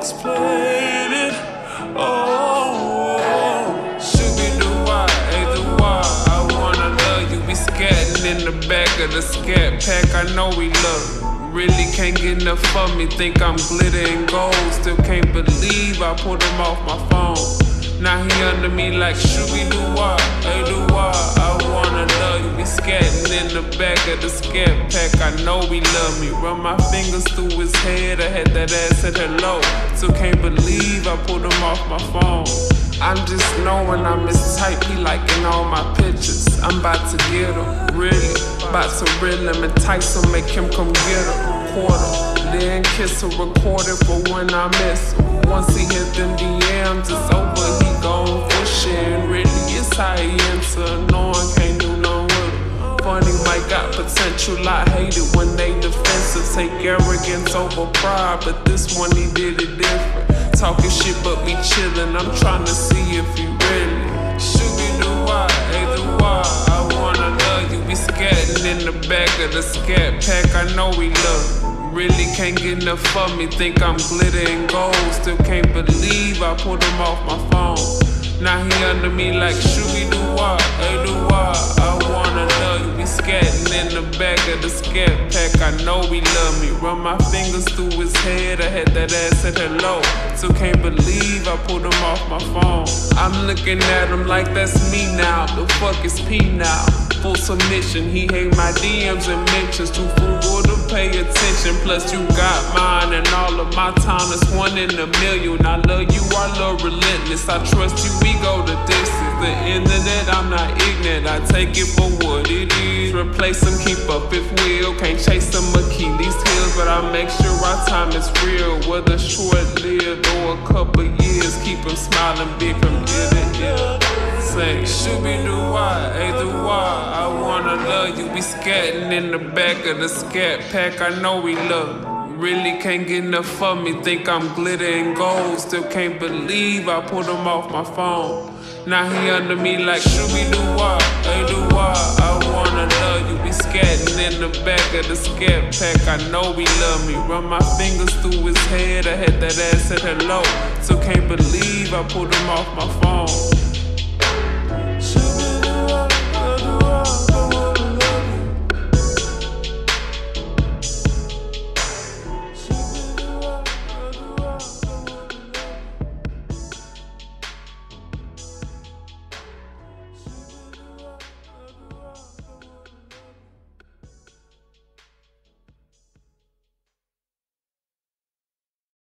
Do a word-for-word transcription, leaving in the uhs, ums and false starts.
always played it. Oh, shooby-doo-wah, ay-doo-wah, I wanna love you. We scatting in the back of the scat pack, I know we love you. Really can't get enough of me, think I'm glitter and gold. Still can't believe I pulled him off my phone. Now he under me like shooby-doo-wah, ay-doo-wah, I wanna love you. We scatting in the back of the scat pack, I know he love me. Run my fingers through his head, I had that ass at hello. Still can't believe I pulled him off my phone. I'm just knowing I'm his type, he liking all my pictures. I'm about to get him, really, about to reel him, entice him, make him come get him. Quarter, then kiss or record it for when I miss him. Once he hit them D Ms, it's over, he gone fishing. Really, it's how he enter, no one can't do nothing with him. Funny, might got potential, I hate it when they defensive. Take arrogance over pride, but this one he did it different. Talking shit but be chillin', I'm tryna see if you really shooby-doo-wah, ay-doo-wah, I wanna love you. We scatting in the back of the scat pack, I know we love you. Really can't get enough of me, think I'm glitter and gold. Still can't believe I pulled him off my phone. Now he under me like shooby-doo-wah, ay-doo-wah, I wanna love you. We scatting in the back of the scat pack, I know he love me. Run my fingers through his head, I had that ass at hello. Still can't believe I pulled him off my phone. I'm looking at him like that's me now, the fuck is P now? Full submission, he hate my D Ms and mentions. Too frugal to pay attention, plus you got mine. And all of my time is one in a million. I love you, I love relentless. I trust you, we go the distance. The end of that, I'm not ignorant, I take it for what it is. Replace him, keep up if will. Can't chase them Achilles heels, but I make sure our time is real. Whether short-lived or a couple years, keep him smiling big from ear to ear. Say, shooby-doo-wah, ay-doo-wah, I wanna love you. We scatting in the back of the scat pack, I know we love you. Really can't get enough of me, think I'm glitter and gold. Still can't believe I pulled him off my phone. Now he under me like shooby-doo-wah, ay-doo-wah, I wanna love you. We scatting in the back of the scat pack, I know he love me. Run my fingers through his head, I had that ass at hello. Still can't believe I pulled him off my phone.